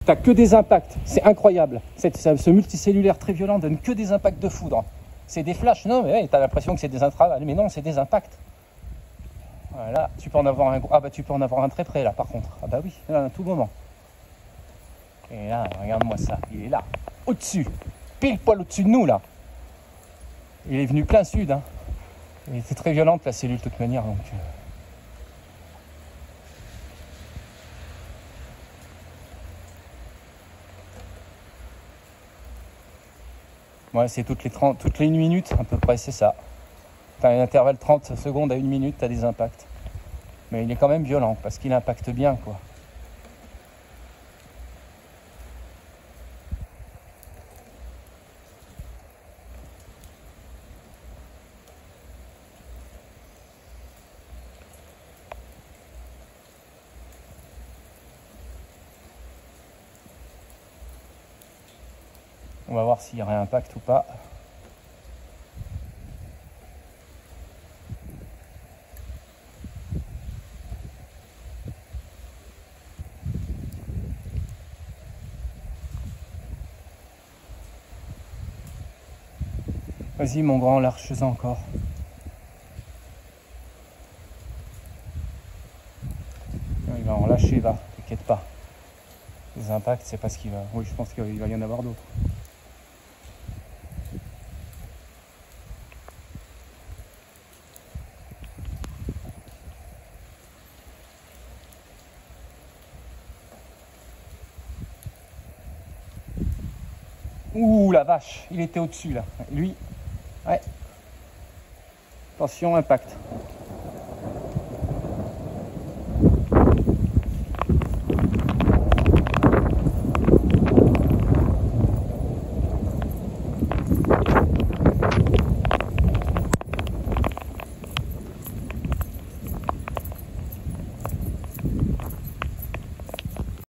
T'as que des impacts, c'est incroyable. Ce multicellulaire très violent donne que des impacts de foudre. C'est des flashs, non mais ouais, t'as l'impression que c'est des intravals, mais non, c'est des impacts. Voilà, tu peux en avoir un gros. Ah bah tu peux en avoir un très près là par contre. Ah bah oui, là, à tout moment. Et là, regarde-moi ça, il est là, au-dessus, pile poil au-dessus de nous là. Il est venu plein sud, hein. Il était très violente la cellule de toute manière donc. Ouais, c'est toutes les 1 minute à peu près, c'est ça. T'as un intervalle 30 secondes à 1 minute, t'as des impacts. Mais il est quand même violent parce qu'il impacte bien quoi. On va voir s'il réimpacte ou pas. Vas-y mon grand, lâche-en encore. Il va en lâcher, va, t'inquiète pas. Les impacts, c'est pas ce qu'il va. Oui, je pense qu'il va y en avoir d'autres. Ouh la vache, il était au-dessus là. Lui, ouais. Attention, impact.